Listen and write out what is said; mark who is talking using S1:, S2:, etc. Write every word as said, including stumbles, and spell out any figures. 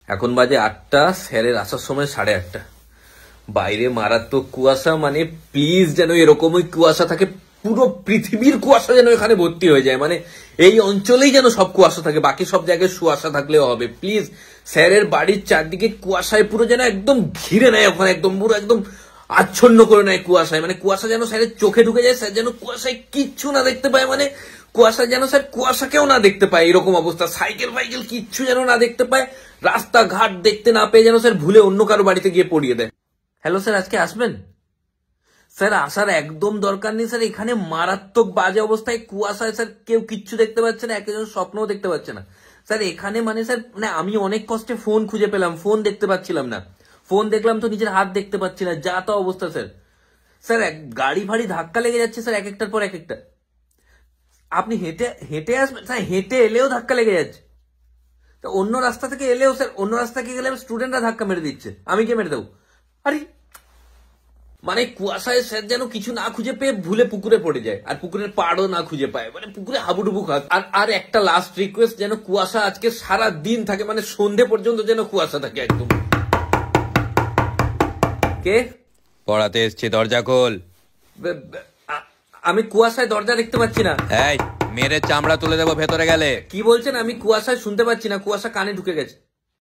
S1: এখন বাজে আটটা, স্যারের আসার সময় সাড়ে আটটা। বাইরে মারাত্মক কুয়াশা, মানে প্লিজ যেন এরকমই কুয়াশা থাকে, পুরো পৃথিবীর কুয়াশা যেন এখানে ভর্তি হয়ে যায়, মানে এই অঞ্চলেই যেন সব কুয়াশা থাকে, বাকি সব জায়গায় কুয়াশা থাকলেও হবে। প্লিজ স্যারের বাড়ির চারদিকে কুয়াশায় পুরো যেন একদম ঘিরে নেয়, ওখানে একদম পুরো একদম আচ্ছন্ন করে নেয় কুয়াশায়, মানে কুয়াশা যেন স্যারের চোখে ঢুকে যায়, স্যার যেন কুয়াশায় কিচ্ছু না দেখতে পায়, মানে কুয়াশা যেন স্যার কুয়াশাকেও না দেখতে পায়, এরকম অবস্থা। সাইকেল ফাইকেল কিচ্ছু যেন না দেখতে পায়, রাস্তাঘাট দেখতে না পেয়ে যেন স্যার ভুলে অন্য কারো বাড়িতে গিয়ে পড়িয়ে দেয়। হ্যালো স্যার, আজকে আসবেন? স্যার আসার একদম দরকার নেই স্যার, এখানে মারাত্মক বাজে অবস্থায় কুয়াশায় স্যার কেউ কিচ্ছু দেখতে পাচ্ছে না, একজন স্বপ্নও দেখতে পাচ্ছে না স্যার এখানে। মানে স্যার মানে আমি অনেক কষ্টে ফোন খুঁজে পেলাম, ফোন দেখতে পাচ্ছিলাম না, ফোন দেখলাম তো নিজের হাত দেখতে পাচ্ছি না, যা তা অবস্থা স্যার। স্যার গাড়ি ভাড়ি ধাক্কা লেগে যাচ্ছে স্যার, এক একটার পর এক একটা। আপনি হেঁটে হেঁটে আসবেন স্যার? হেঁটে এলেও ধাক্কা লেগে যাচ্ছে। তো অন্য রাস্তা থেকে এলেও স্যার, অন্য রাস্তা থেকে গেলে স্টুডেন্টরা ধাক্কা মেরে দিচ্ছে, আমি কে মেরে দেবো? আরে মানে কুয়াশায় স্যার যেন কিছু না খুঁজে পেয়ে ভুলে পুকুরে পড়ে যায়, আর পুকুরের পাড়ও না খুঁজে পায়, মানে পুকুরে হাবুডুবু খাক। আর আর একটা লাস্ট রিকোয়েস্ট, যেন কুয়াশা আজকে সারা দিন থাকে, মানে সন্ধে পর্যন্ত যেন কুয়াশা থাকে একদম। কে?
S2: পড়াতে এসছি, দরজা খোল।
S1: আমি কুয়াশায় দরজা দেখতে পাচ্ছি না।
S2: এই মেরে চামড়া তুলে দেবো ভেতরে গেলে।
S1: কি বলছেন? আমি কুয়াশায় শুনতে পাচ্ছি না, কুয়াশা কানে ঢুকে গেছে।